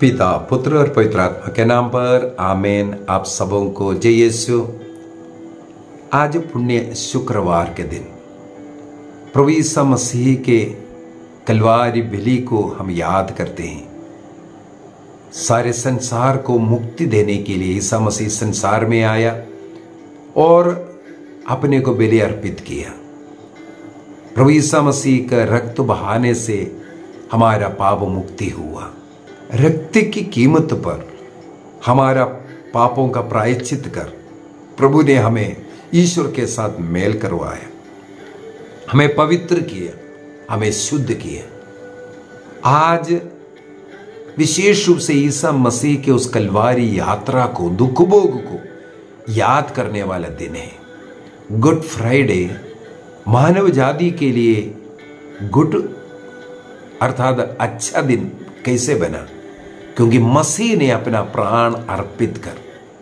पिता पुत्र और पवित्र आत्मा के नाम पर आमीन। आप सबों को जय यीशु। आज पुण्य शुक्रवार के दिन प्रभु यीशु मसीह के कलवारी बलि को हम याद करते हैं। सारे संसार को मुक्ति देने के लिए यीशु मसीह संसार में आया और अपने को बलि अर्पित किया। प्रभु यीशु मसीह का रक्त बहाने से हमारा पाप मुक्ति हुआ। रक्त की कीमत पर हमारा पापों का प्रायश्चित कर प्रभु ने हमें ईश्वर के साथ मेल करवाया, हमें पवित्र किया, हमें शुद्ध किया। आज विशेष रूप से ईसा मसीह के उस कलवारी यात्रा को, दुख भोग को याद करने वाला दिन है। गुड फ्राइडे मानव जाति के लिए गुड अर्थात अच्छा दिन कैसे बना? क्योंकि मसीह ने अपना प्राण अर्पित कर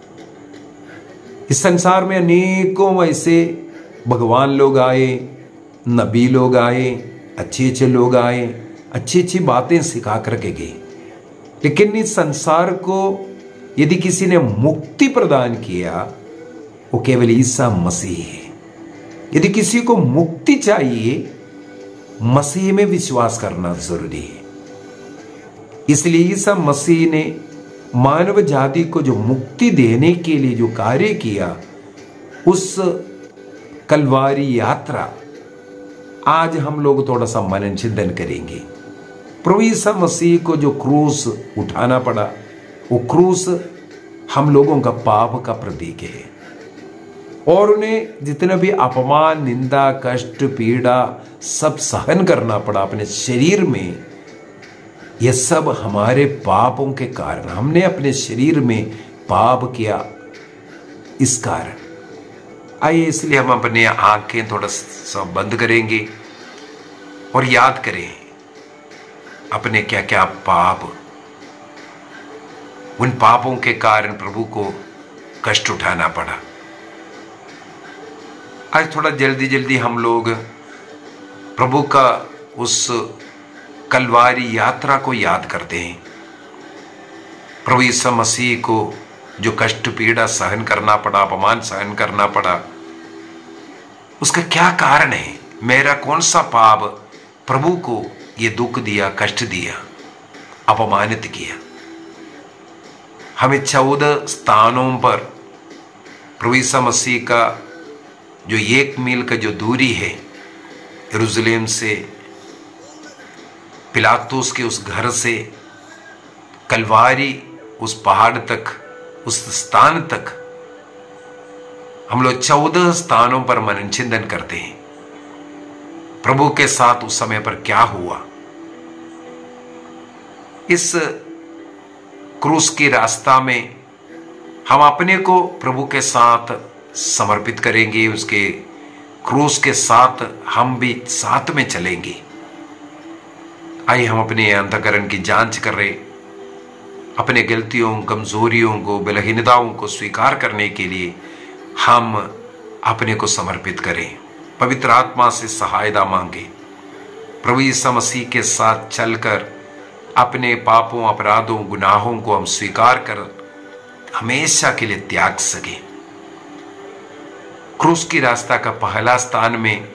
इस संसार में अनेकों ऐसे भगवान लोग आए, नबी लोग आए, अच्छे अच्छे लोग आए, अच्छी अच्छी बातें सिखा करके गए। लेकिन इस संसार को यदि किसी ने मुक्ति प्रदान किया वो केवल ईसा मसीह है। यदि किसी को मुक्ति चाहिए मसीह में विश्वास करना जरूरी है। इसलिए ईसा मसीह ने मानव जाति को जो मुक्ति देने के लिए जो कार्य किया, उस कलवारी यात्रा आज हम लोग थोड़ा सा मनन चिंतन करेंगे। प्रभु ईसा मसीह को जो क्रूस उठाना पड़ा, वो क्रूस हम लोगों का पाप का प्रतीक है और उन्हें जितना भी अपमान, निंदा, कष्ट, पीड़ा सब सहन करना पड़ा अपने शरीर में। यह सब हमारे पापों के कारण, हमने अपने शरीर में पाप किया इस कारण। आइए इसलिए हम अपने आंखें थोड़ा सा बंद करेंगे और याद करें अपने क्या क्या पाप, उन पापों के कारण प्रभु को कष्ट उठाना पड़ा। आज थोड़ा जल्दी जल्दी हम लोग प्रभु का उस कलवारी यात्रा को याद करते हैं। प्रभु यीशु मसीह को जो कष्ट पीड़ा सहन करना पड़ा, अपमान सहन करना पड़ा, उसका क्या कारण है? मेरा कौन सा पाप प्रभु को ये दुख दिया, कष्ट दिया, अपमानित किया? हमें 14 स्थानों पर प्रभु यीशु मसीह का जो 1 मील का जो दूरी है यरूशलेम से, पिलातुस के उस घर से कलवारी उस पहाड़ तक, उस स्थान तक हम लोग 14 स्थानों पर मनन चिंतन करते हैं। प्रभु के साथ उस समय पर क्या हुआ? इस क्रूस की रास्ता में हम अपने को प्रभु के साथ समर्पित करेंगे, उसके क्रूस के साथ हम भी साथ में चलेंगे। आइए हम अपने अंतःकरण की जांच कर रहे, अपने गलतियों, कमजोरियों को, बलहीनताओं को स्वीकार करने के लिए हम अपने को समर्पित करें। पवित्र आत्मा से सहायता मांगे। प्रभु यीशु मसीह के साथ चलकर अपने पापों, अपराधों, गुनाहों को हम स्वीकार कर हमेशा के लिए त्याग सके। क्रूस की रास्ता का पहला स्थान में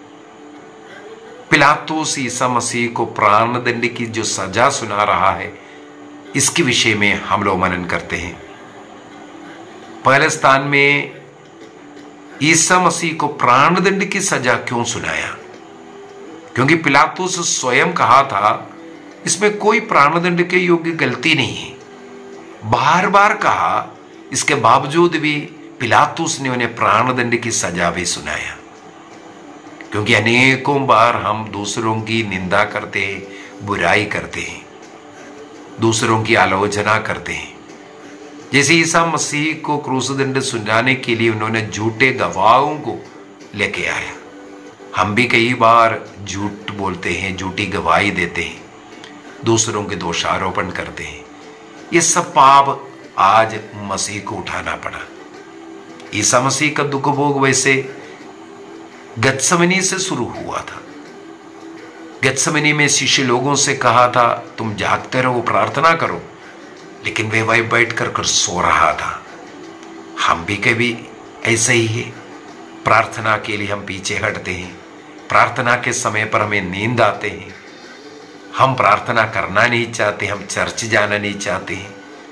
पिलातुस ईसा मसीह को प्राणदंड की जो सजा सुना रहा है, इसके विषय में हम लोग मनन करते हैं। पहले स्थान में ईसा मसीह को प्राणदंड की सजा क्यों सुनाया? क्योंकि पिलातुस स्वयं कहा था इसमें कोई प्राणदंड के योग्य गलती नहीं है। बार बार कहा, इसके बावजूद भी पिलातुस ने उन्हें प्राणदंड की सजा भी सुनाया। क्योंकि अनेकों बार हम दूसरों की निंदा करते हैं, बुराई करते हैं, दूसरों की आलोचना करते हैं। जैसे ईसा मसीह को क्रूस दंड सुनाने के लिए उन्होंने झूठे गवाहों को लेके आया। हम भी कई बार झूठ बोलते हैं, झूठी गवाही देते हैं, दूसरों के दोषारोपण करते हैं। ये सब पाप आज मसीह को उठाना पड़ा। ईसा मसीह का दुख भोग वैसे गत्समनी से शुरू हुआ था। गत्समनी में शिष्य लोगों से कहा था, तुम जागते रहो, प्रार्थना करो लेकिन वे वही बैठ कर सो रहा था। हम भी कभी ऐसे ही है, प्रार्थना के लिए हम पीछे हटते हैं, प्रार्थना के समय पर हमें नींद आते हैं, हम प्रार्थना करना नहीं चाहते, हम चर्च जाना नहीं चाहते हैं।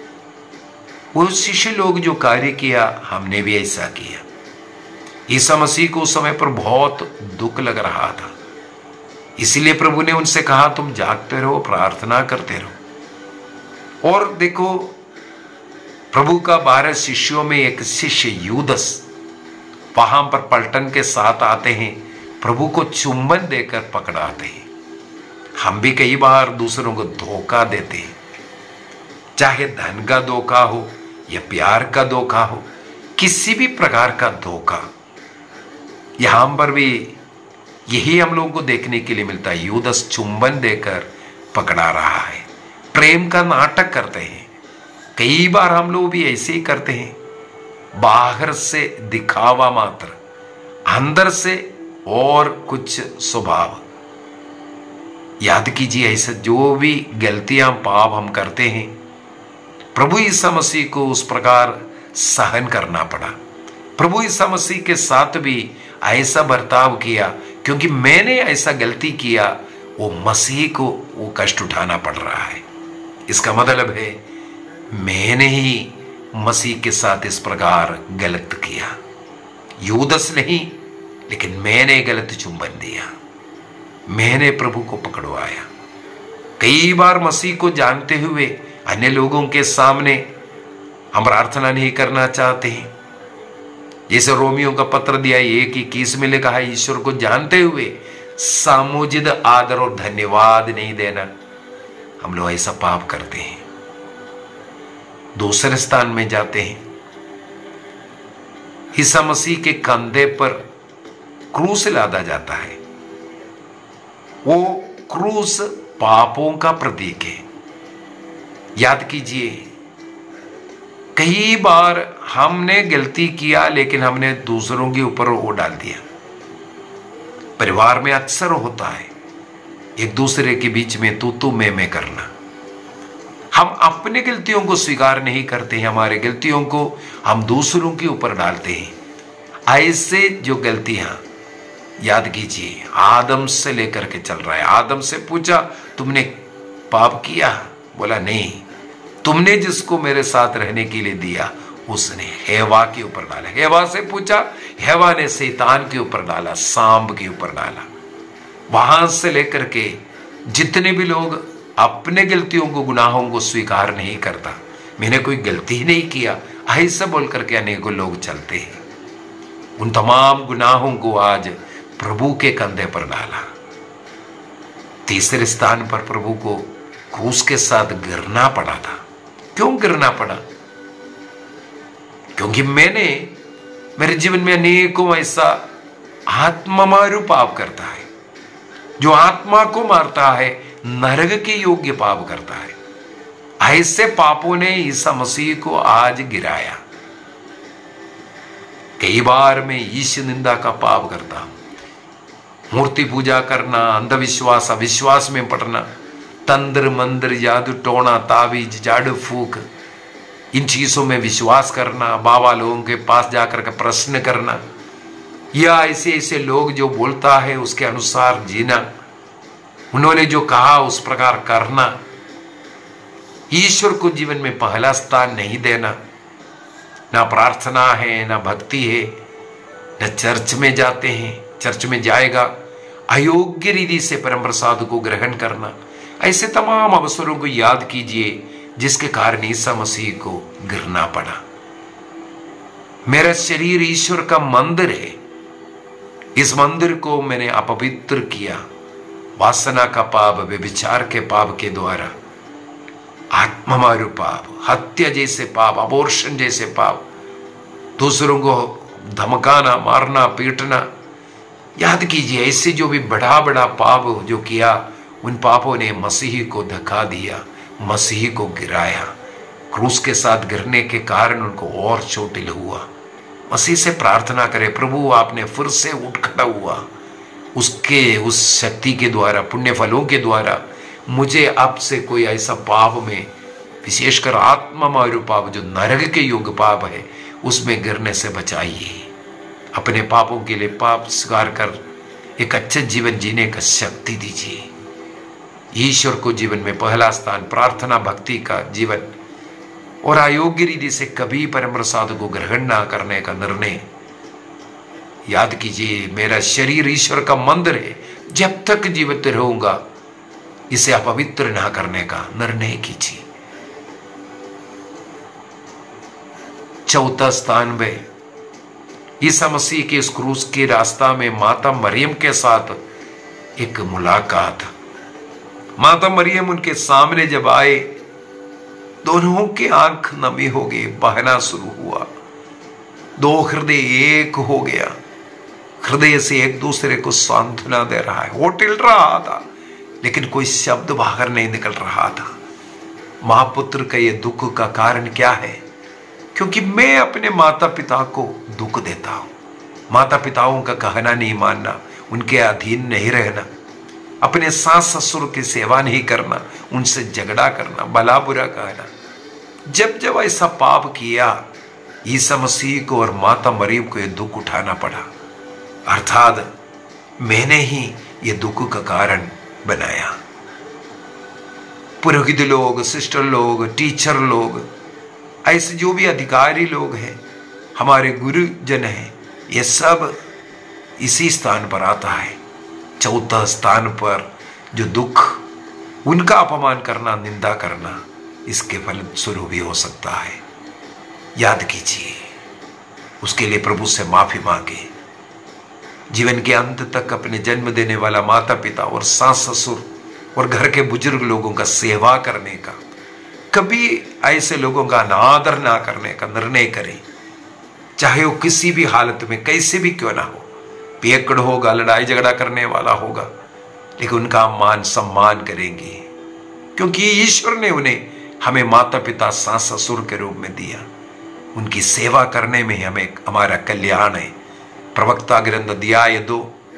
वो शिष्य लोग जो कार्य किया, हमने भी ऐसा किया। ईसा मसीह को उस समय पर बहुत दुख लग रहा था, इसलिए प्रभु ने उनसे कहा तुम जागते रहो, प्रार्थना करते रहो। और देखो, प्रभु का 12 शिष्यों में एक शिष्य यूदस वहां पर पलटन के साथ आते हैं, प्रभु को चुंबन देकर पकड़ाते हैं। हम भी कई बार दूसरों को धोखा देते हैं, चाहे धन का धोखा हो या प्यार का धोखा हो, किसी भी प्रकार का धोखा। यहां पर भी यही हम लोगों को देखने के लिए मिलता है। यूदस चुंबन देकर पकड़ा रहा है, प्रेम का नाटक करते हैं। कई बार हम लोग भी ऐसे ही करते हैं, बाहर से दिखावा मात्र, अंदर से और कुछ स्वभाव। याद कीजिए, ऐसा जो भी गलतियां पाप हम करते हैं, प्रभु ईसा मसीह को उस प्रकार सहन करना पड़ा। प्रभु ईसा मसीह के साथ भी ऐसा बर्ताव किया, क्योंकि मैंने ऐसा गलती किया, वो मसीह को वो कष्ट उठाना पड़ रहा है। इसका मतलब है मैंने ही मसीह के साथ इस प्रकार गलत किया। यूदस नहीं, लेकिन मैंने गलत चुंबन दिया, मैंने प्रभु को पकड़वाया। कई बार मसीह को जानते हुए अन्य लोगों के सामने हम प्रार्थना नहीं करना चाहते हैं। जैसे रोमियो का पत्र दिया 1:21 में लिखा है, ईश्वर को जानते हुए सामुजिद आदर और धन्यवाद नहीं देना। हम लोग ऐसा पाप करते हैं। दूसरे स्थान में जाते हैं, ईसा मसीह के कंधे पर क्रूस लादा जाता है। वो क्रूस पापों का प्रतीक है। याद कीजिए, कई बार हमने गलती किया, लेकिन हमने दूसरों के ऊपर वो डाल दिया। परिवार में अक्सर होता है एक दूसरे के बीच में तू मैं करना। हम अपने गलतियों को स्वीकार नहीं करते हैं, हमारे गलतियों को हम दूसरों के ऊपर डालते हैं। ऐसे जो गलतियां, याद कीजिए, आदम से लेकर के चल रहा है। आदम से पूछा तुमने पाप किया? बोला नहीं। तुमने जिसको मेरे साथ रहने के लिए दिया, उसने हेवा के ऊपर डाला। हेवा से पूछा, हेवा ने शैतान के ऊपर डाला, सांप के ऊपर डाला। वहां से लेकर के जितने भी लोग अपने गलतियों को, गुनाहों को स्वीकार नहीं करता, मैंने कोई गलती ही नहीं किया, ऐसा बोल करके अनेकों लोग चलते हैं। उन तमाम गुनाहों को आज प्रभु के कंधे पर डाला। तीसरे स्थान पर प्रभु को क्रूस के साथ गिरना पड़ा था। क्यों गिरना पड़ा? क्योंकि मैंने मेरे जीवन में अनेकों ऐसा आत्ममारू पाप करता है, जो आत्मा को मारता है, नरक के योग्य पाप करता है। ऐसे पापों ने ईसा मसीह को आज गिराया। कई बार मैं ईश निंदा का पाप करता हूं, मूर्ति पूजा करना, अंधविश्वास, अविश्वास में पड़ना, तंत्र मंत्र, जादू टोना, ताबीज, झाड़ू फूक, इन चीजों में विश्वास करना, बाबा लोगों के पास जाकर के प्रश्न करना, या ऐसे ऐसे लोग जो बोलता है उसके अनुसार जीना, उन्होंने जो कहा उस प्रकार करना, ईश्वर को जीवन में पहला स्थान नहीं देना। ना प्रार्थना है, ना भक्ति है, न चर्च में जाते हैं, चर्च में जाएगा, अयोग्य रीति से परम प्रसाद को ग्रहण करना। ऐसे तमाम अवसरों को याद कीजिए जिसके कारण ईसा मसीह को गिरना पड़ा। मेरा शरीर ईश्वर का मंदिर है, इस मंदिर को मैंने अपवित्र किया। वासना का पाप, व्यभिचार के पाप के द्वारा, आत्ममारू पाप, हत्या जैसे पाप, अबॉर्शन जैसे पाप, दूसरों को धमकाना, मारना, पीटना। याद कीजिए, ऐसे जो भी बड़ा बड़ा पाप जो किया, उन पापों ने मसीह को धक्का दिया, मसीह को गिराया। क्रूस के साथ गिरने के कारण उनको और चोटिल हुआ। मसीह से प्रार्थना करें, प्रभु आपने फिर से उठ खड़ा हुआ, उसके उस शक्ति के द्वारा, पुण्य फलों के द्वारा मुझे अब से कोई ऐसा पाप में विशेषकर आत्मामारू पाप जो नरक के योग्य पाप है उसमें गिरने से बचाइए। अपने पापों के लिए पाप स्वीकार कर एक अच्छा जीवन जीने का शक्ति दीजिए। ईश्वर को जीवन में पहला स्थान, प्रार्थना भक्ति का जीवन और अयोग्य रीति से कभी परम प्रसाद को ग्रहण ना करने का निर्णय याद कीजिए। मेरा शरीर ईश्वर का मंदिर है, जब तक जीवित रहूंगा इसे अपवित्र ना करने का निर्णय कीजिए। चौथा स्थान में ईसा मसीह के इस क्रूस के रास्ता में माता मरियम के साथ एक मुलाकात। माता मरियम उनके सामने जब आए, दोनों की आंख नमी हो गई, बहना शुरू हुआ, दो हृदय एक हो गया। हृदय से एक दूसरे को सांत्वना दे रहा है। वो टिल रहा था लेकिन कोई शब्द बाहर नहीं निकल रहा था। मां पुत्र का ये दुख का कारण क्या है? क्योंकि मैं अपने माता पिता को दुख देता हूं। माता पिताओं का कहना नहीं मानना, उनके अधीन नहीं रहना, अपने सास ससुर की सेवा नहीं करना, उनसे झगड़ा करना, भला बुरा कहना। जब जब ऐसा पाप किया, ईसा मसीह को और माता मरियम को यह दुख उठाना पड़ा। अर्थात मैंने ही ये दुख का कारण बनाया। पुरोहित लोग, सिस्टर लोग, टीचर लोग, ऐसे जो भी अधिकारी लोग हैं, हमारे गुरुजन हैं, ये सब इसी स्थान पर आता है। चौथा स्थान पर जो दुख, उनका अपमान करना, निंदा करना, इसके फलस्वरूप भी हो सकता है। याद कीजिए, उसके लिए प्रभु से माफी मांगे। जीवन के अंत तक अपने जन्म देने वाला माता पिता और सास ससुर और घर के बुजुर्ग लोगों का सेवा करने का, कभी ऐसे लोगों का अनादर ना करने का निर्णय करें। चाहे वो किसी भी हालत में कैसे भी क्यों ना हो, पियक्कड़ होगा, लड़ाई झगड़ा करने वाला होगा, लेकिन उनका मान सम्मान करेंगे, क्योंकि ईश्वर ने उन्हें हमें माता पिता सास ससुर के रूप में दिया। उनकी सेवा करने में हमें हमारा कल्याण है। प्रवक्ता ग्रंथ अध्याय 2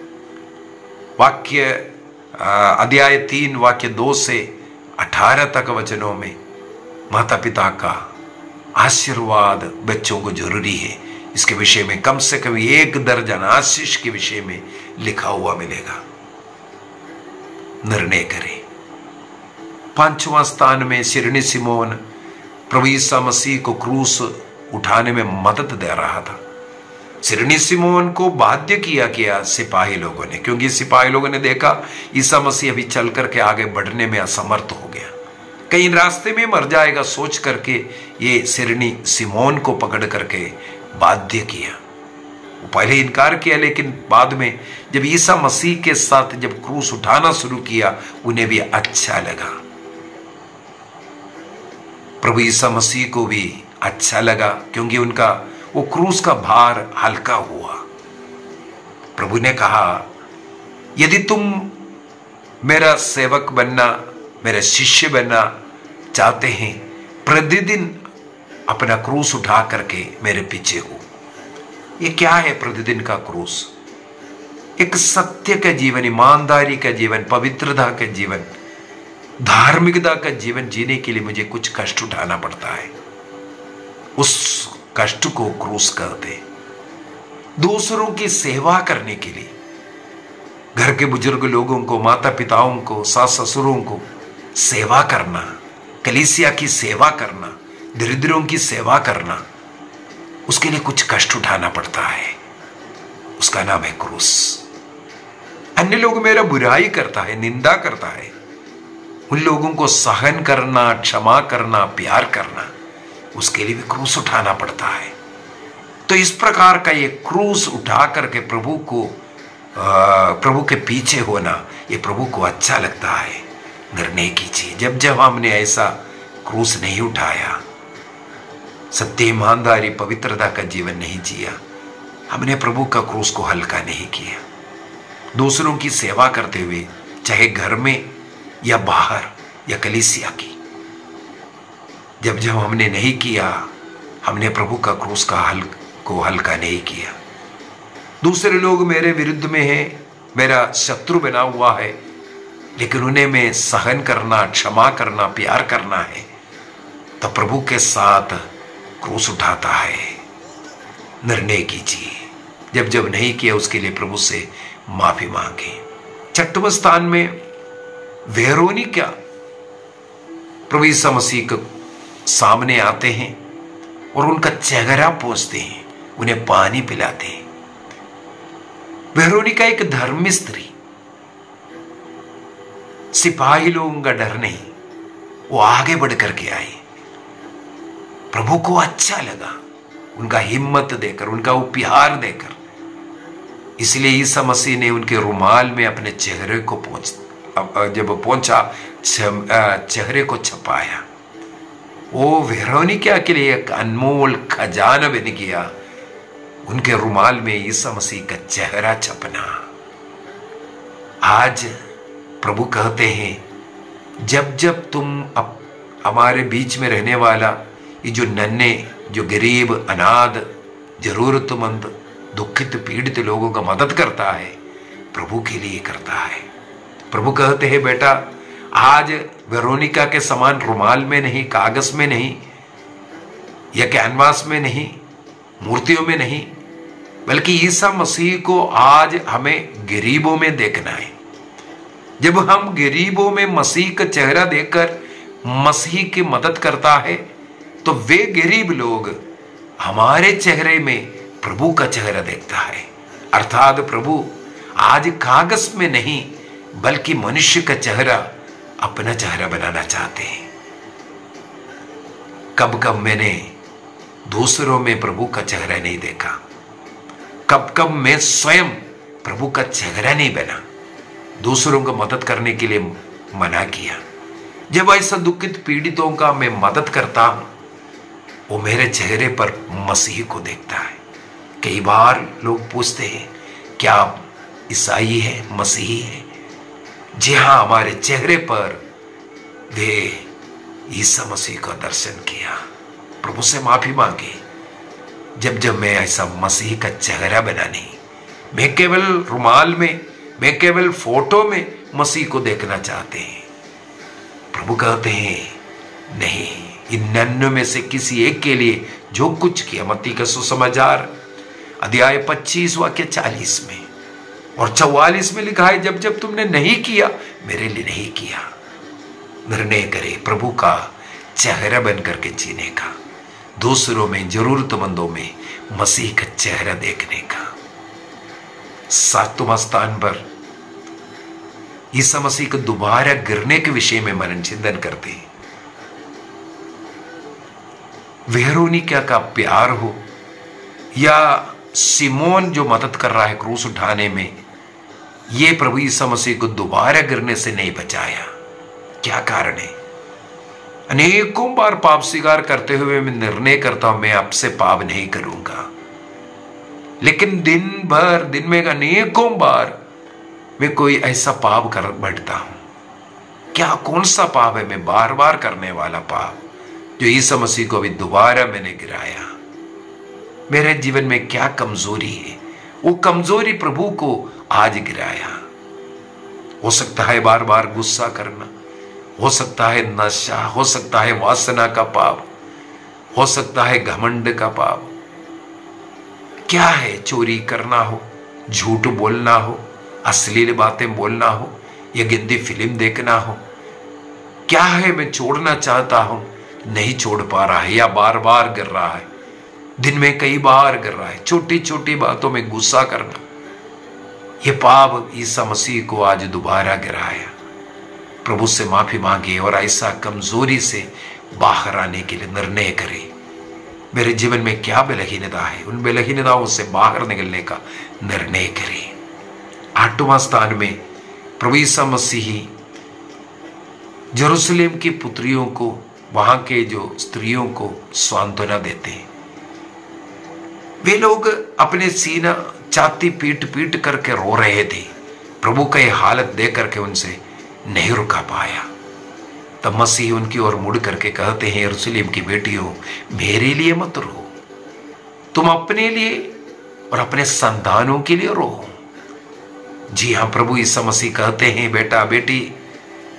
वाक्य अध्याय 3 वाक्य 2 से 18 तक वचनों में माता पिता का आशीर्वाद बच्चों को जरूरी है। इसके विषय में कम से कम 1 दर्जन आशीष के विषय में लिखा हुआ मिलेगा। निर्णय करें। 5वां स्थान में सिरनी सिमोन प्रभु ईसा मसीह को क्रूस उठाने में मदद दे रहा था। सिरनी सिमोन को बाध्य किया गया सिपाही लोगों ने, क्योंकि सिपाही लोगों ने देखा ईसा मसीह अभी चल करके आगे बढ़ने में असमर्थ हो गया, कहीं रास्ते में मर जाएगा सोच करके ये सिरनी सिमोन को पकड़ करके बाध्य किया। वो पहले इनकार किया, लेकिन बाद में जब ईसा मसीह के साथ जब क्रूस उठाना शुरू किया, उन्हें भी अच्छा लगा। प्रभु ईसा मसीह को भी अच्छा लगा, क्योंकि उनका वो क्रूस का भार हल्का हुआ। प्रभु ने कहा, यदि तुम मेरा सेवक बनना, मेरा शिष्य बनना चाहते हैं, प्रतिदिन अपना क्रूस उठा करके मेरे पीछे हो। ये क्या है प्रतिदिन का क्रूस? एक सत्य का जीवन, ईमानदारी का जीवन, पवित्रता का जीवन, धार्मिकता का जीवन जीने के लिए मुझे कुछ कष्ट उठाना पड़ता है। उस कष्ट को क्रूस करते। दूसरों की सेवा करने के लिए, घर के बुजुर्ग लोगों को, माता पिताओं को, सास ससुरों को सेवा करना, कलीसिया की सेवा करना, दरिद्रों की सेवा करना, उसके लिए कुछ कष्ट उठाना पड़ता है। उसका नाम है क्रूस। अन्य लोग मेरा बुराई करता है, निंदा करता है, उन लोगों को सहन करना, क्षमा करना, प्यार करना, उसके लिए भी क्रूस उठाना पड़ता है। तो इस प्रकार का ये क्रूस उठा करके प्रभु के पीछे होना, ये प्रभु को अच्छा लगता है। निर्णय कीजिए, जब जब हमने ऐसा क्रूस नहीं उठाया, सत्य, ईमानदारी, पवित्रता का जीवन नहीं जिया, हमने प्रभु का क्रूस को हल्का नहीं किया। दूसरों की सेवा करते हुए, चाहे घर में या बाहर या कलीसिया की, जब जब हमने नहीं किया, हमने प्रभु का क्रूस को हल्का नहीं किया। दूसरे लोग मेरे विरुद्ध में हैं, मेरा शत्रु बना हुआ है, लेकिन उन्हें मैं सहन करना, क्षमा करना, प्यार करना है, तो प्रभु के साथ क्रूस उठाता है। निर्णय कीजिए, जब जब नहीं किया उसके लिए प्रभु से माफी मांगे। 6वें स्थान में वेरोनिका प्रभु यीशु मसीह के सामने आते हैं और उनका चेहरा पोंछते हैं, उन्हें पानी पिलाते हैं। वेरोनिका एक धर्मी स्त्री, सिपाही लोगों का डर नहीं, वो आगे बढ़ करके आई। प्रभु को अच्छा लगा उनका हिम्मत देकर, उनका उपहार देकर। इसलिए यीशु मसीह ने उनके रुमाल में अपने चेहरे को जब पहुंचा चेहरे को छपाया। वो वेरोनिका के लिए एक अनमोल खजाना बन गया, उनके रुमाल में यीशु मसीह का चेहरा छपना। आज प्रभु कहते हैं, जब जब तुम हमारे बीच में रहने वाला ये जो नन्हे, जो गरीब, अनाथ, जरूरतमंद, दुखित, पीड़ित लोगों का मदद करता है, प्रभु के लिए करता है। प्रभु कहते हैं, बेटा आज वेरोनिका के समान रुमाल में नहीं, कागज में नहीं, या कैनवास में नहीं, मूर्तियों में नहीं, बल्कि यीशु मसीह को आज हमें गरीबों में देखना है। जब हम गरीबों में मसीह का चेहरा देखकर मसीह की मदद करता है, तो वे गरीब लोग हमारे चेहरे में प्रभु का चेहरा देखता है। अर्थात प्रभु आज कागज में नहीं, बल्कि मनुष्य का चेहरा अपना चेहरा बनाना चाहते हैं। कब कब मैंने दूसरों में प्रभु का चेहरा नहीं देखा, कब कब मैं स्वयं प्रभु का चेहरा नहीं बना, दूसरों को मदद करने के लिए मना किया। जब ऐसा दुखित पीड़ितों का मैं मदद करता हूं, वो मेरे चेहरे पर मसीह को देखता है। कई बार लोग पूछते हैं, क्या आप ईसाई है, मसीही है? जी हाँ, हमारे चेहरे पर वे यीशु मसीह का दर्शन किया। प्रभु से माफी मांगे, जब जब मैं ऐसा मसीह का चेहरा बना नहीं, मैं केवल रुमाल में, मैं केवल फोटो में मसीह को देखना चाहते हैं। प्रभु कहते हैं नहीं, इन नन्हों में से किसी एक के लिए जो कुछ किया, मत्ती का सुसमाचार अध्याय 25 वाक्य 40 में और 44 में लिखा है, जब जब तुमने नहीं किया, मेरे लिए नहीं किया। निर्णय करे प्रभु का चेहरा बन करके जीने का, दूसरों में, जरूरतमंदों में मसीह का चेहरा देखने का। 7वां स्थान पर यीशु मसीह को दोबारा गिरने के विषय में मनन चिंतन करते हैं। वेरोनिका का प्यार हो या सिमोन जो मदद कर रहा है क्रूस उठाने में, ये प्रभु यीशु मसीह को दोबारा गिरने से नहीं बचाया। क्या कारण है? अनेकों बार पाप स्वीकार करते हुए मैं निर्णय करता हूं, मैं आपसे पाप नहीं करूंगा, लेकिन दिन में अनेकों बार मैं कोई ऐसा पाप कर बैठता हूं। क्या, कौन सा पाप है मैं बार बार करने वाला पाप जो यीशु मसीह को अभी दोबारा मैंने गिराया? मेरे जीवन में क्या कमजोरी है? वो कमजोरी प्रभु को आज गिराया। हो सकता है बार बार गुस्सा करना, हो सकता है नशा, हो सकता है वासना का पाप, हो सकता है घमंड का पाप। क्या है? चोरी करना हो, झूठ बोलना हो, अश्लील बातें बोलना हो, या गंदी फिल्म देखना हो। क्या है? मैं छोड़ना चाहता हूं, नहीं छोड़ पा रहा है, या बार बार गिर रहा है, दिन में कई बार गिर रहा है। छोटी छोटी बातों में गुस्सा करना, ये पाप यीशु मसीह को आज दोबारा गिराया। प्रभु से माफी मांगे और ऐसा कमजोरी से बाहर आने के लिए निर्णय करें। मेरे जीवन में क्या बलहीनता है, उन बलहीनताओं से बाहर निकलने का निर्णय करें। 8वां स्थान में प्रभु यीशु मसीह यरूशलेम की पुत्रियों को, वहां के जो स्त्रियों को सांत्वना देते हैं। वे लोग अपने सीना छाती पीट पीट करके रो रहे थे। प्रभु का यह हालत देख करके उनसे नहीं रुका पाया। तब मसीह उनकी ओर मुड़ करके कहते हैं, यरूशलेम की बेटियों, मेरे लिए मत रो, तुम अपने लिए और अपने संतानों के लिए रो। जी हाँ, प्रभु यीशु मसीह कहते हैं, बेटा बेटी,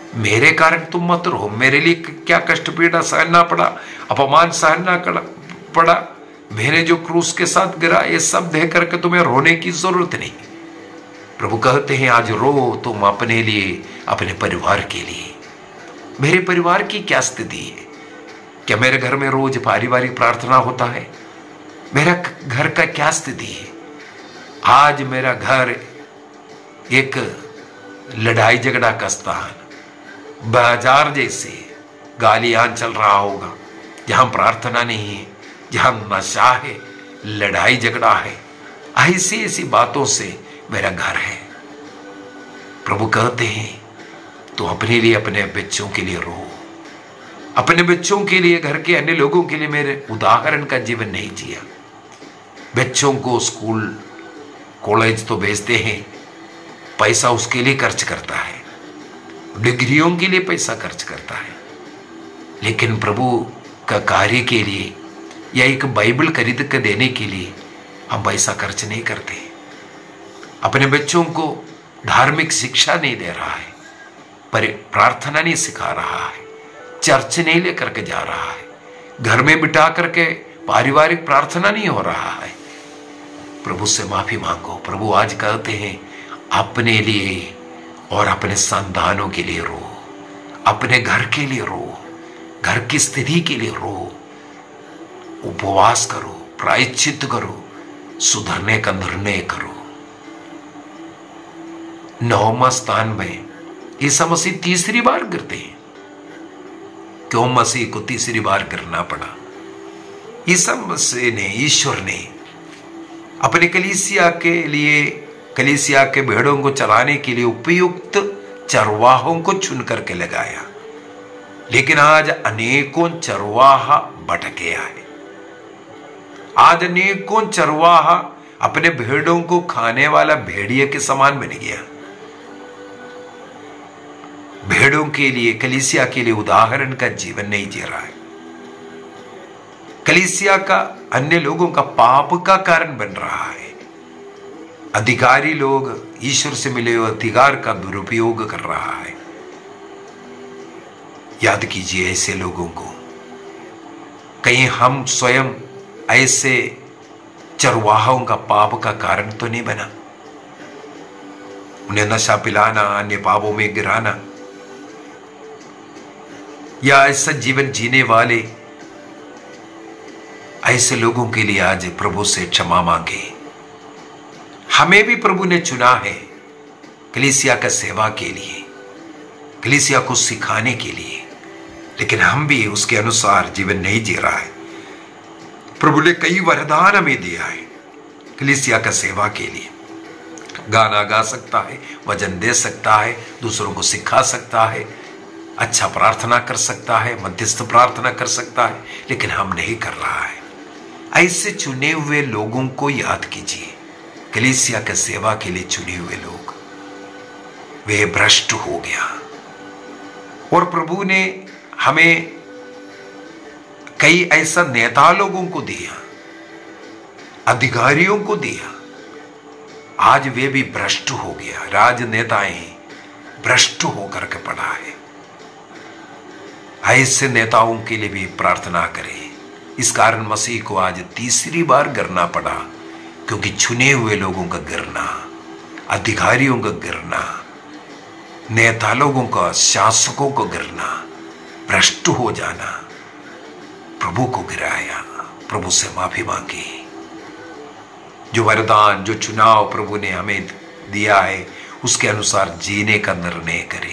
मेरे कारण तुम मत रो, मेरे लिए क्या कष्ट पीड़ा सहना पड़ा, अपमान सहना पड़ा, मैंने जो क्रूस के साथ गिरा, ये सब देख करके तुम्हें रोने की जरूरत नहीं। प्रभु कहते हैं आज रो तुम अपने लिए, अपने परिवार के लिए। मेरे परिवार की क्या स्थिति है? क्या मेरे घर में रोज पारिवारिक प्रार्थना होता है? मेरा घर का क्या स्थिति है? आज मेरा घर एक लड़ाई झगड़ा का स्थान, बाजार जैसे गालियां चल रहा होगा, जहां प्रार्थना नहीं है, जहां नशा है, लड़ाई झगड़ा है, ऐसी ऐसी बातों से मेरा घर है। प्रभु कहते हैं तो अपने लिए, अपने बच्चों के लिए रो, अपने बच्चों के लिए, घर के अन्य लोगों के लिए मेरे उदाहरण का जीवन नहीं जिया। बच्चों को स्कूल कॉलेज तो भेजते हैं, पैसा उसके लिए खर्च करता है, डिग्रियों के लिए पैसा खर्च करता है, लेकिन प्रभु का कार्य के लिए या एक बाइबल खरीद कर देने के लिए हम पैसा खर्च नहीं करते। अपने बच्चों को धार्मिक शिक्षा नहीं दे रहा है, पर प्रार्थना नहीं सिखा रहा है, चर्च नहीं लेकर के जा रहा है, घर में बिठा करके पारिवारिक प्रार्थना नहीं हो रहा है। प्रभु से माफी मांगो। प्रभु आज कहते हैं अपने लिए और अपने संतानों के लिए रो, अपने घर के लिए रो, घर की स्थिति के लिए रो, उपवास करो, प्रायश्चित करो, सुधरने का निर्णय करो। 9वां स्थान में ईसा मसीह तीसरी बार गिरते हैं। क्यों मसीह को तीसरी बार गिरना पड़ा? ईसा मसीह ने, ईश्वर ने अपने कलीसिया के लिए, कलीसिया के भेड़ों को चराने के लिए उपयुक्त चरवाहों को चुन करके लगाया, लेकिन आज अनेकों चरवाहा भटके आए। आज अनेकों चरवाहा अपने भेड़ों को खाने वाला भेड़िए के समान बन गया। भेड़ों के लिए, कलीसिया के लिए उदाहरण का जीवन नहीं जी रहा है। कलीसिया का अन्य लोगों का पाप का कारण बन रहा है। अधिकारी लोग ईश्वर से मिले हुए अधिकार का दुरुपयोग कर रहा है। याद कीजिए ऐसे लोगों को, कहीं हम स्वयं ऐसे चरवाहों का पाप का कारण तो नहीं बना? उन्हें नशा पिलाना, अन्य पापों में गिराना, या ऐसा जीवन जीने वाले ऐसे लोगों के लिए आज प्रभु से क्षमा मांगे। हमें भी प्रभु ने चुना है कलीसिया का सेवा के लिए, कलीसिया को सिखाने के लिए, लेकिन हम भी उसके अनुसार जीवन नहीं जी रहा है। प्रभु ने कई वरदान हमें दिया है कलीसिया का सेवा के लिए। गाना गा सकता है, वचन दे सकता है, दूसरों को सिखा सकता है, अच्छा प्रार्थना कर सकता है, मध्यस्थ प्रार्थना कर सकता है, लेकिन हम नहीं कर रहा है। ऐसे चुने हुए लोगों को याद कीजिए, कलीसिया के सेवा के लिए चुने हुए लोग, वे भ्रष्ट हो गया। और प्रभु ने हमें कई ऐसा नेता लोगों को दिया, अधिकारियों को दिया, आज वे भी भ्रष्ट हो गया। राजनेताएं भ्रष्ट होकर के पड़ा है। ऐसे नेताओं के लिए भी प्रार्थना करें। इस कारण मसीह को आज तीसरी बार गिरना पड़ा, क्योंकि चुने हुए लोगों का गिरना, अधिकारियों का गिरना, नेता लोगों का, शासकों को गिरना, भ्रष्ट हो जाना, प्रभु को गिराया। प्रभु से माफी मांगी। जो वरदान, जो चुनाव प्रभु ने हमें दिया है, उसके अनुसार जीने का निर्णय करें।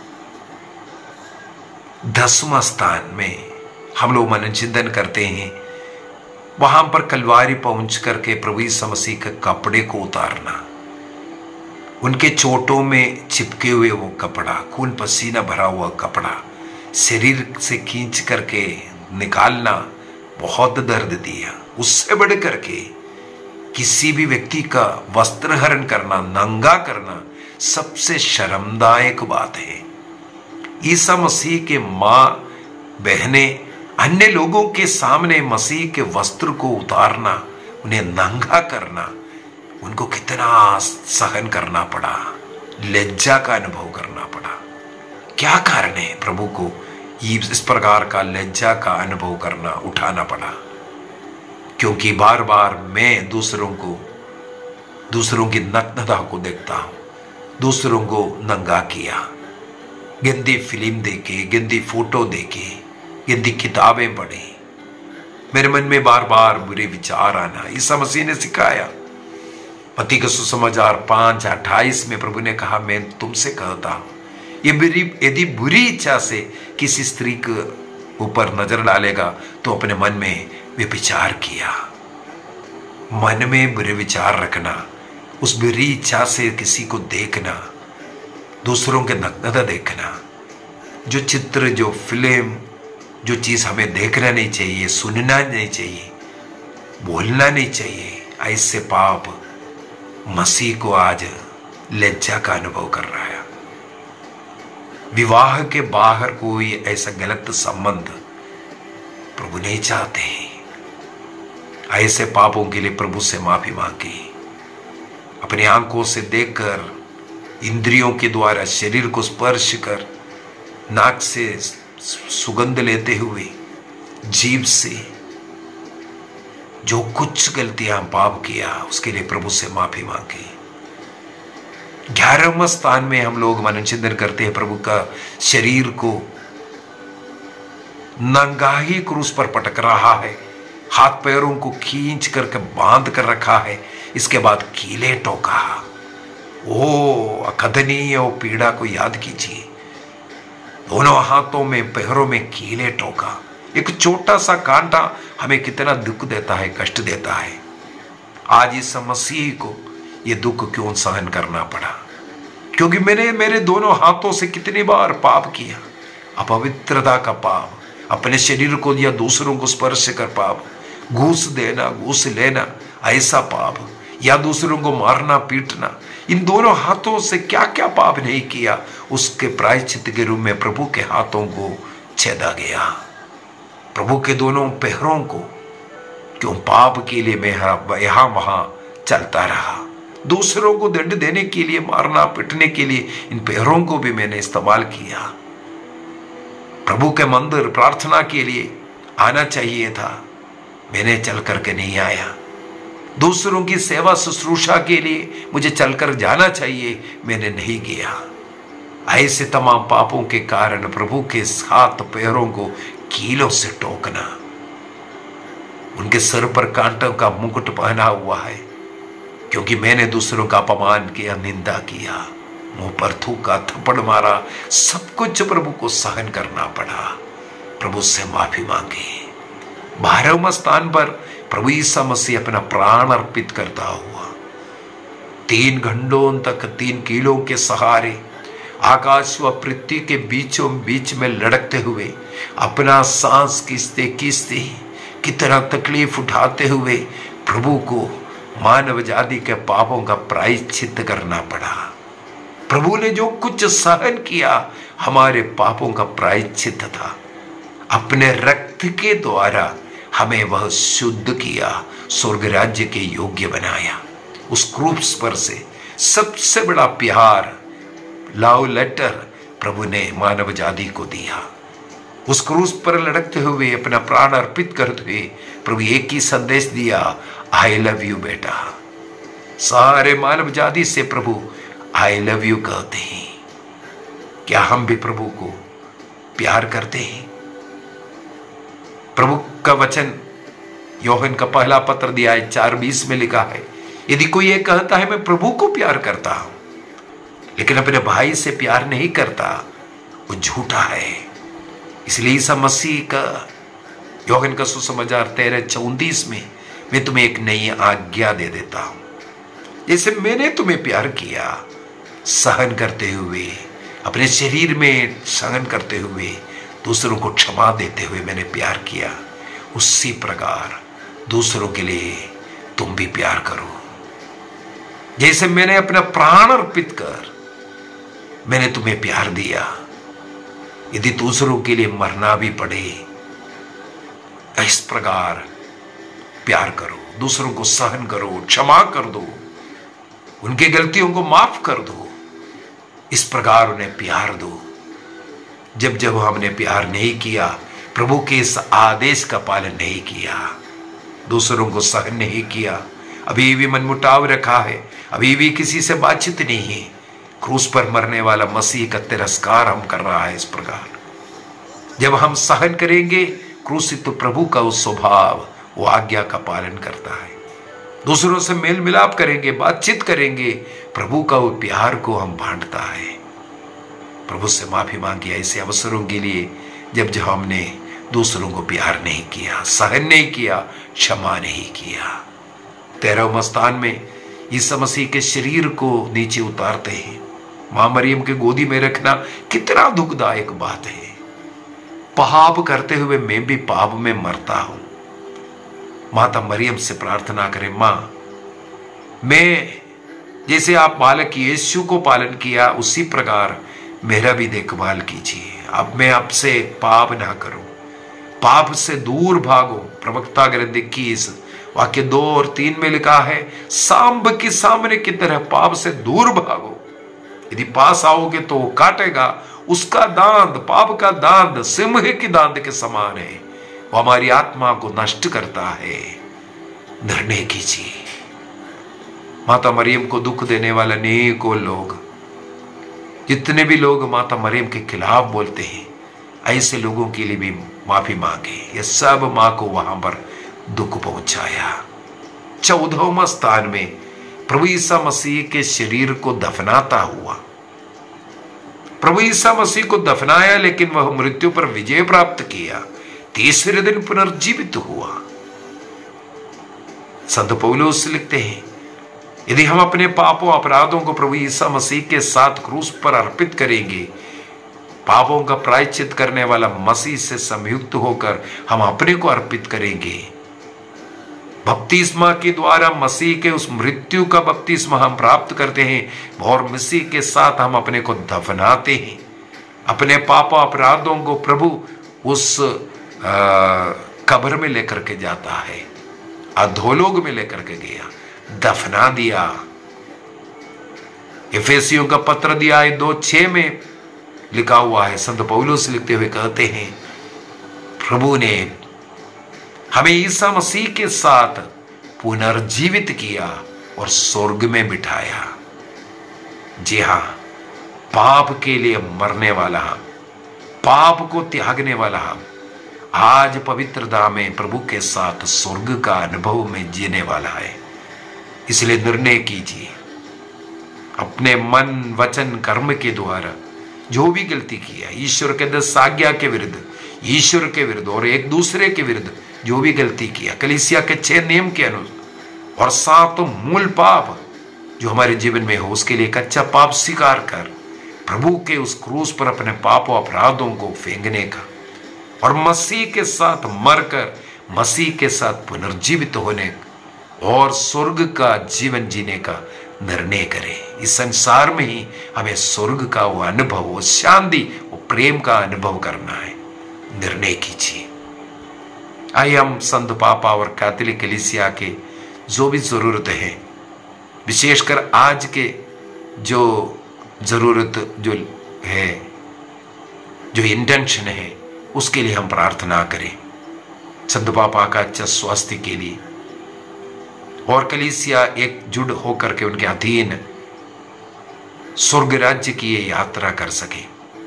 10वां स्थान में हम लोग मन चिंतन करते हैं, वहां पर कलवारी पहुंच करके प्रभु यीशु मसीह के कपड़े को उतारना, उनके चोटों में चिपके हुए वो कपड़ा, खून पसीना भरा हुआ कपड़ा शरीर से खींच करके निकालना बहुत दर्द दिया। उससे बढ़ करके किसी भी व्यक्ति का वस्त्रहरण करना, नंगा करना सबसे शर्मदायक बात है। ईसा मसीह के मां बहने अन्य लोगों के सामने मसीह के वस्त्र को उतारना, उन्हें नंगा करना, उनको कितना सहन करना पड़ा, लज्जा का अनुभव करना पड़ा। क्या कारण है प्रभु को इस प्रकार का लज्जा का अनुभव करना, उठाना पड़ा? क्योंकि बार बार मैं दूसरों की नग्नता को देखता हूं, दूसरों को नंगा किया, गंदी फिल्म देखे, गंदी फोटो देखे, गंदी किताबें पढ़ी, मेरे मन में बार बार बुरे विचार आना। ईसा मसीह ने सिखाया, मत्ती का सुसमाचार 5:28 में प्रभु ने कहा, मैं तुमसे कहता हूं, यदि बुरी इच्छा से किसी स्त्री के ऊपर नजर डालेगा तो अपने मन में व्यभिचार किया। मन में बुरे विचार रखना, उस बुरी इच्छा से किसी को देखना, दूसरों के नग्नता देखना, जो चित्र, जो फिल्म, जो चीज हमें देखना नहीं चाहिए, सुनना नहीं चाहिए, बोलना नहीं चाहिए, ऐसे पाप मसीह को आज लज्जा का अनुभव कर रहा है। विवाह के बाहर कोई ऐसा गलत संबंध प्रभु नहीं चाहते हैं। ऐसे पापों के लिए प्रभु से माफी मांगी। अपनी आंखों से देखकर, इंद्रियों के द्वारा शरीर को स्पर्श कर, नाक से सुगंध लेते हुए, जीभ से जो कुछ गलतियां पाप किया, उसके लिए प्रभु से माफी मांगी। 11वें स्थान में हम लोग मनचिंतन करते हैं, प्रभु का शरीर को नंगा ही क्रूस पर पटक रहा है, हाथ पैरों को खींच करके बांध कर रखा है, इसके बाद कीले टोका। ओ अकथनीय वो पीड़ा को याद कीजिए, दोनों हाथों में पैरों में कीले टोका। एक छोटा सा कांटा हमें कितना दुख देता है, कष्ट देता है। आज इस मसीह को ये दुख क्यों सहन करना पड़ा? क्योंकि मैंने मेरे दोनों हाथों से कितनी बार पाप किया, अपवित्रता का पाप, अपने शरीर को या दूसरों को स्पर्श कर पाप, घूस देना, घूस लेना, ऐसा पाप, या दूसरों को मारना, पीटना, इन दोनों हाथों से क्या क्या पाप नहीं किया। उसके प्रायश्चित के रूप में प्रभु के हाथों को छेदा गया, प्रभु के दोनों पैरों को। क्यों? पाप के लिए मैं यहां वहां चलता रहा, दूसरों को दंड देने के लिए, मारना पीटने के लिए इन पैरों को भी मैंने इस्तेमाल किया। प्रभु के मंदिर प्रार्थना के लिए आना चाहिए था, मैंने चल करके नहीं आया। दूसरों की सेवा शुश्रूषा के लिए मुझे चलकर जाना चाहिए, मैंने नहीं गया। ऐसे तमाम पापों के कारण प्रभु के हाथ पैरों को कीलों से टोकना, उनके सिर पर कांटों का मुकुट पहना हुआ है, क्योंकि मैंने दूसरों का अपमान किया, निंदा किया, मुंह पर थूका, थप्पड़ मारा, सब कुछ प्रभु को सहन करना पड़ा। प्रभु से माफी मांगी। 12वें स्थान पर प्रभु ईसा मसीह अपना प्राण अर्पित करता हुआ 3 घंटों तक 3 कीलों के सहारे आकाश व पृथ्वी के बीचों बीच में लड़कते हुए, अपना सांस खींचते खींचते, कितना तकलीफ उठाते हुए प्रभु को मानव जाति के पापों का प्रायश्चित करना पड़ा। प्रभु ने जो कुछ सहन किया हमारे पापों का प्रायश्चित था। अपने रक्त के द्वारा हमें वह शुद्ध किया, स्वर्ग राज्य के योग्य बनाया। उस क्रूस पर से सबसे बड़ा प्यार, लव लेटर प्रभु ने मानव जाति को दिया। उस क्रूस पर लड़कते हुए, अपना प्राण अर्पित करते हुए प्रभु एक ही संदेश दिया, आई लव यू बेटा। सारे मानव जाति से प्रभु आई लव यू कहते हैं। क्या हम भी प्रभु को प्यार करते हैं? प्रभु का वचन यूहन्ना का पहला पत्र दिया है 4:20 में लिखा है, यदि कोई ये कहता है मैं प्रभु को प्यार करता हूं लेकिन अपने भाई से प्यार नहीं करता, वो झूठा है। इसलिए ईसा मसीह का यूहन्ना का सुसमाचार 13:34 में, मैं तुम्हें एक नई आज्ञा दे देता हूं, जैसे मैंने तुम्हें प्यार किया, सहन करते हुए, अपने शरीर में सहन करते हुए, दूसरों को क्षमा देते हुए मैंने प्यार किया, उसी प्रकार दूसरों के लिए तुम भी प्यार करो। जैसे मैंने अपना प्राण अर्पित कर मैंने तुम्हें प्यार दिया, यदि दूसरों के लिए मरना भी पड़े, इस प्रकार प्यार करो, दूसरों को सहन करो, क्षमा कर दो, उनकी गलतियों को माफ कर दो, इस प्रकार उन्हें प्यार दो। जब जब हमने प्यार नहीं किया, प्रभु के इस आदेश का पालन नहीं किया, दूसरों को सहन नहीं किया, अभी भी मनमुटाव रखा है, अभी भी किसी से बातचीत नहीं है, क्रूस पर मरने वाला मसीह का तिरस्कार हम कर रहा है। इस प्रकार जब हम सहन करेंगे, क्रूसित तो प्रभु का उस स्वभाव, वो आज्ञा का पालन करता है। दूसरों से मेल मिलाप करेंगे, बातचीत करेंगे, प्रभु का वो प्यार को हम बांटता है। प्रभु से माफी मांगी ऐसे अवसरों के लिए जब हमने दूसरों को प्यार नहीं किया, सहन नहीं किया, क्षमा नहीं किया। 13वें स्थान में यीशु मसीह के शरीर को नीचे उतारते हैं। मां मरियम के गोदी में रखना कितना दुखदायक बात है। पाप करते हुए मैं भी पाप में मरता हूं। माता मरियम से प्रार्थना करें, मां, मैं जैसे आप बालक यीशु को पालन किया, उसी प्रकार मेरा भी देखभाल कीजिए। अब मैं आपसे पाप ना करूं, पाप से दूर भागो। प्रवक्ता ग्रंथ 21 वाक्य 2 और 3 में लिखा है, सांब के सामने की तरह पाप से दूर भागो। यदि पास आओगे तो वो काटेगा, उसका दांत, पाप का दांत सिंह के दांत के समान है, वो हमारी आत्मा को नष्ट करता है। निर्णय कीजिए। माता मरियम को दुख देने वाला अनेकों लोग, जितने भी लोग माता मरियम के खिलाफ बोलते हैं, ऐसे लोगों के लिए भी माफी मांगे। ये सब मां को वहां पर दुख पहुंचाया। 14वें स्थान में प्रभु ईसा मसीह के शरीर को दफनाता हुआ। प्रभु ईसा मसीह को दफनाया, लेकिन वह मृत्यु पर विजय प्राप्त किया, तीसरे दिन पुनर्जीवित हुआ। संत पौलुस लिखते हैं, यदि हम अपने पापों अपराधों को प्रभु ईसा मसीह के साथ क्रूस पर अर्पित करेंगे, पापों का प्रायश्चित करने वाला मसीह से संयुक्त होकर हम अपने को अर्पित करेंगे। बपतिस्मा के द्वारा मसीह के उस मृत्यु का बपतिस्मा हम प्राप्त करते हैं और मसीह के साथ हम अपने को दफनाते हैं। अपने पापों अपराधों को प्रभु उस कब्र में लेकर के जाता है, अधोलोक में लेकर के गया, दफना दिया। एफेसियों का पत्र दिया है 2:6 में लिखा हुआ है, संत पौलुस लिखते हुए कहते हैं, प्रभु ने हमें ईसा मसीह के साथ पुनर्जीवित किया और स्वर्ग में बिठाया। जी हां, पाप के लिए मरने वाला हम, पाप को त्यागने वाला हम, आज पवित्रता में प्रभु के साथ स्वर्ग का अनुभव में जीने वाला है। इसलिए निर्णय कीजिए, अपने मन, वचन, कर्म के द्वारा जो भी गलती किया, ईश्वर के 10 आज्ञा के विरुद्ध, ईश्वर के विरुद्ध और एक दूसरे के विरुद्ध जो भी गलती किया, कलीसिया के 6 नियम के अनुसार और 7 मूल पाप जो हमारे जीवन में हो, उसके लिए कच्चा पाप स्वीकार कर प्रभु के उस क्रूस पर अपने पापों अपराधों को फेंकने का और मसीह के साथ मरकर मसीह के साथ पुनर्जीवित होने और स्वर्ग का जीवन जीने का निर्णय करें। इस संसार में ही हमें स्वर्ग का वो अनुभव, वो शांति, वो प्रेम का अनुभव करना है। निर्णय कीजिए। आइए हम संत पापा और कैथोलिक कलीसिया के जो भी जरूरत है, विशेषकर आज के जो जरूरत जो है, जो इंटेंशन है, उसके लिए हम प्रार्थना करें। संत पापा का अच्छा स्वास्थ्य के लिए और कलीसिया एकजुट होकर के उनके अधीन स्वर्ग राज्य की ये यात्रा कर सके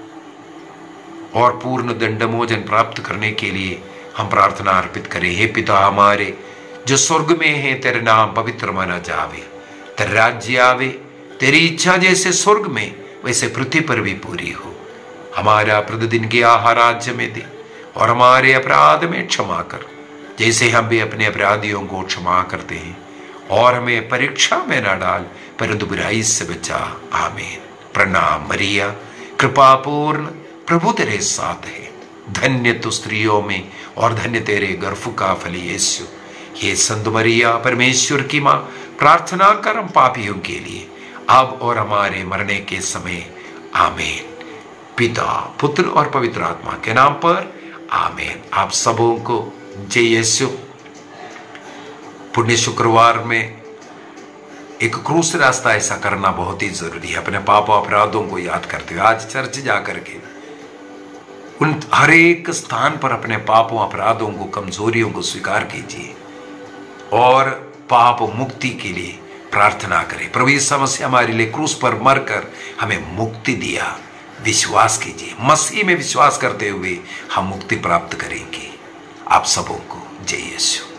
और पूर्ण दंडमोचन प्राप्त करने के लिए हम प्रार्थना अर्पित करें। हे पिता हमारे जो स्वर्ग में है, तेरे नाम पवित्र माना जावे, तेरा राज्य आवे, तेरी इच्छा जैसे स्वर्ग में वैसे पृथ्वी पर भी पूरी हो। हमारा प्रतिदिन की आहार आज में दे और हमारे अपराध में क्षमा कर, जैसे हम भी अपने अपराधियों को क्षमा करते हैं, और हमें परीक्षा में न डाल परंतु बुराई से बचा। आमीन। प्रणाम मरिया, कृपा पूर्ण, प्रभु तेरे साथ है, धन्य तू स्त्रियों में और धन्य तेरे गर्भ का फल यीशु। ये संत मरिया परमेश्वर की मां, प्रार्थना कर हम पापियों के लिए अब और हमारे मरने के समय। आमीन। पिता, पुत्र और पवित्र आत्मा के नाम पर आमीन। आप सबों को जय यीशु। पुण्य शुक्रवार में एक क्रूस रास्ता ऐसा करना बहुत ही जरूरी है। अपने पापों अपराधों को याद करते हुए आज चर्च जाकर के उन हर एक स्थान पर अपने पापों, अपराधों को, कमजोरियों को स्वीकार कीजिए और पाप मुक्ति के लिए प्रार्थना करें। प्रभु यीशु मसीह हमारे लिए क्रूस पर मरकर हमें मुक्ति दिया। विश्वास कीजिए, मसीह में विश्वास करते हुए हम मुक्ति प्राप्त करेंगे। आप सबों को जय यीशु।